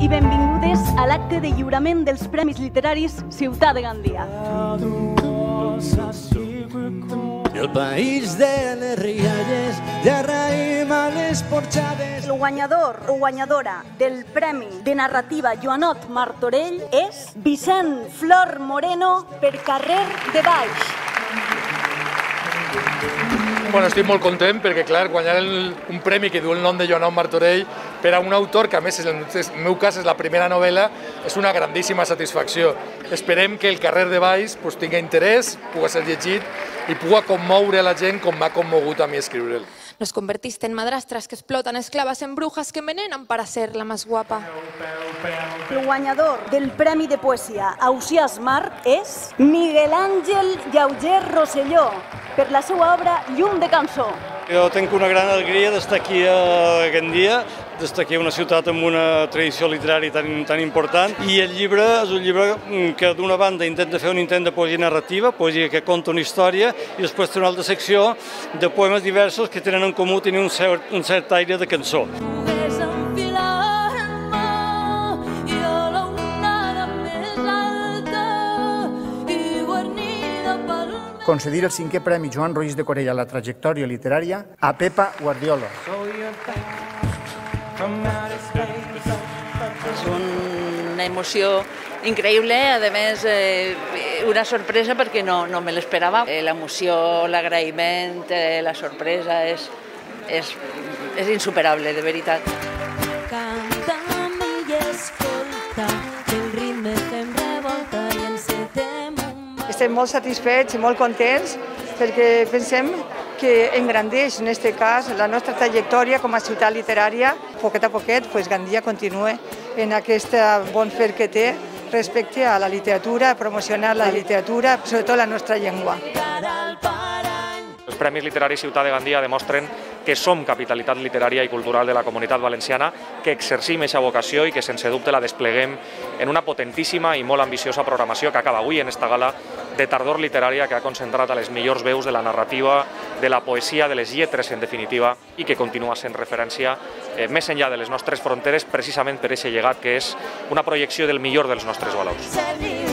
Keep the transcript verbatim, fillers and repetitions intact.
i benvingudes a l'acte de lliurament dels Premis Literaris Ciutat de Gandia. El país de les rialles, ja raïm a les porxades. El guanyador o guanyadora del Premi de Narrativa Joanot Martorell és Vicent Flor Moreno per Carrer de Baix. Bueno, estic molt content perquè, clar, guanyar el, un premi que diu el nom de Joanot Martorell per a un autor que, a més, en el meu cas és la primera novel·la, és una grandíssima satisfacció. Esperem que el Carrer de Baix pues, tingui interès, pugui ser llegit i pugui commoure a la gent com m'ha commogut a mi escriure'l. Nos convertiste en madrastras que explotan, esclavas en brujas que envenenan para ser la más guapa. El guanyador del Premi de Poesia Ausiàs Marc és Miguel Àngel Llauger Rosselló per la seva obra Llum de cançó. Jo tinc una gran alegria d'estar aquí a Gandia, d'estar aquí a una ciutat amb una tradició literària tan, tan important, i el llibre és un llibre que d'una banda intenta fer un intent de poesia narrativa, poesia que conta una història, i després té una altra secció de poemes diversos que tenen en comú tenir un cert, un cert aire de cançó. Concedir el cinquè Premi Joan Roís de Corella a la trajectòria literària a Pepa Guardiola. És una emoció increïble, a més una sorpresa perquè no, no me l'esperava. L'emoció, l'agraïment, la sorpresa és, és, és insuperable, de veritat. Canta'm i escolta, que el ritme fem revolta i encetem un... Estem molt satisfets i molt contents perquè pensem que engrandeix, en aquest cas, la nostra trajectòria com a ciutat literària. Poquet a poquet, pues, Gandia continua en aquest bon fer que té respecte a la literatura, a promocionar la literatura, sobretot la nostra llengua. Els Premis Literaris Ciutat de Gandia demostren que som capitalitat literària i cultural de la comunitat valenciana, que exercim aquesta vocació i que sense dubte la despleguem en una potentíssima i molt ambiciosa programació que acaba avui en esta gala de tardor literària que ha concentrat a les millors veus de la narrativa, de la poesia, de les lletres en definitiva, i que continua sent referència eh, més enllà de les nostres fronteres precisament per aquest llegat que és una projecció del millor dels nostres valors.